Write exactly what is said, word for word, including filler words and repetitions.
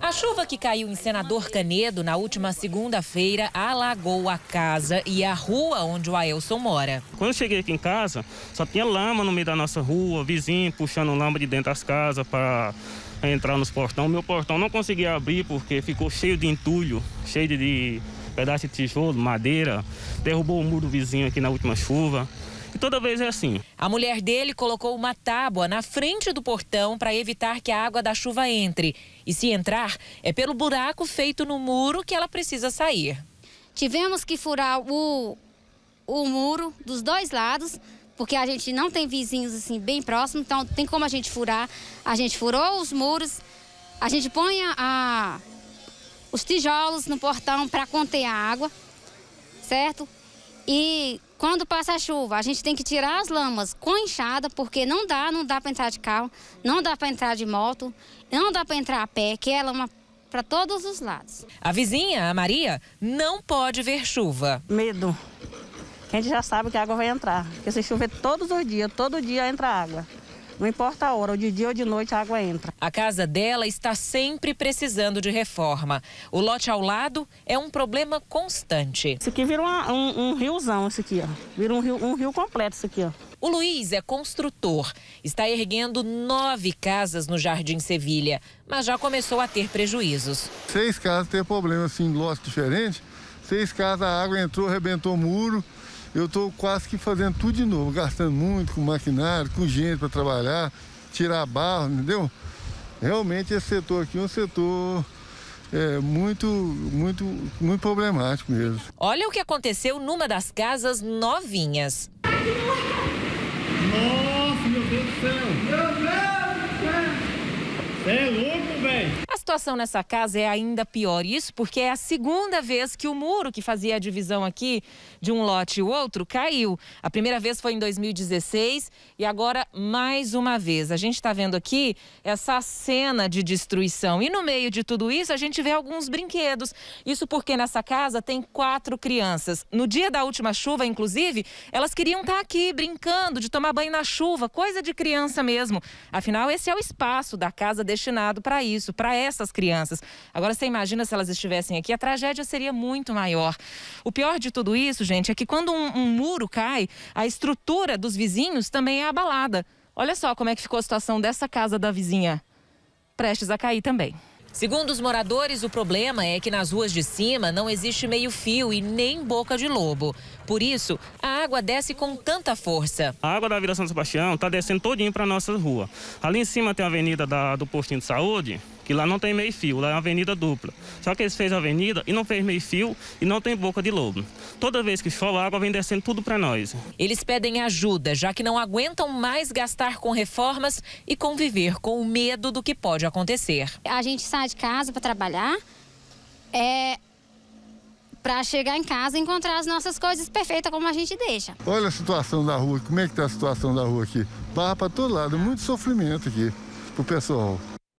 A chuva que caiu em Senador Canedo na última segunda-feira alagou a casa e a rua onde o Aelson mora. Quando eu cheguei aqui em casa, só tinha lama no meio da nossa rua, vizinho puxando lama de dentro das casas para entrar nos portões. Meu portão não conseguia abrir porque ficou cheio de entulho, cheio de pedaço de tijolo, madeira, derrubou o muro do vizinho aqui na última chuva. E toda vez é assim. A mulher dele colocou uma tábua na frente do portão para evitar que a água da chuva entre. E se entrar, é pelo buraco feito no muro que ela precisa sair. Tivemos que furar o, o muro dos dois lados, porque a gente não tem vizinhos assim bem próximos, então tem como a gente furar. A gente furou os muros, a gente põe a, a, os tijolos no portão para conter a água, certo? E quando passa a chuva, a gente tem que tirar as lamas com enxada, porque não dá, não dá para entrar de carro, não dá para entrar de moto, não dá para entrar a pé, que é lama para todos os lados. A vizinha, a Maria, não pode ver chuva. Medo. A gente já sabe que a água vai entrar, porque se chover todos os dias, todo dia entra água. Não importa a hora, ou de dia ou de noite a água entra. A casa dela está sempre precisando de reforma. O lote ao lado é um problema constante. Isso aqui vira uma, um, um riozão, isso aqui, ó. Vira um rio, um rio completo, isso aqui, ó. O Luiz é construtor. Está erguendo nove casas no Jardim Sevilha, mas já começou a ter prejuízos. Seis casas têm problema assim, em lotes diferentes. Seis casas, a água entrou, arrebentou o muro. Eu estou quase que fazendo tudo de novo, gastando muito com maquinário, com gente para trabalhar, tirar barro, entendeu? Realmente esse setor aqui é um setor é, muito, muito, muito problemático mesmo. Olha o que aconteceu numa das casas novinhas. Nossa, meu Deus do céu! Meu Deus do céu! Você é louco, velho! A situação nessa casa é ainda pior, isso porque é a segunda vez que o muro que fazia a divisão aqui de um lote e o outro caiu. A primeira vez foi em dois mil e dezesseis e agora mais uma vez. A gente está vendo aqui essa cena de destruição e no meio de tudo isso a gente vê alguns brinquedos. Isso porque nessa casa tem quatro crianças. No dia da última chuva, inclusive, elas queriam estar aqui brincando, de tomar banho na chuva, coisa de criança mesmo. Afinal, esse é o espaço da casa destinado para isso, para essa essas crianças. Agora, você imagina se elas estivessem aqui, a tragédia seria muito maior. O pior de tudo isso, gente, é que quando um, um muro cai, a estrutura dos vizinhos também é abalada. Olha só como é que ficou a situação dessa casa da vizinha, prestes a cair também. Segundo os moradores, o problema é que nas ruas de cima não existe meio-fio e nem boca de lobo. Por isso, a água desce com tanta força. A água da Vila São Sebastião está descendo todinho para a nossa rua. Ali em cima tem a avenida da, do postinho de saúde, que lá não tem meio-fio, lá é uma avenida dupla. Só que eles fez a avenida e não fez meio-fio e não tem boca de lobo. Toda vez que chove, a água vem descendo tudo para nós. Eles pedem ajuda, já que não aguentam mais gastar com reformas e conviver com o medo do que pode acontecer. A gente sai de casa para trabalhar, é para chegar em casa e encontrar as nossas coisas perfeitas como a gente deixa. Olha a situação da rua, como é que está a situação da rua aqui? Barra para todo lado, muito sofrimento aqui pro pessoal.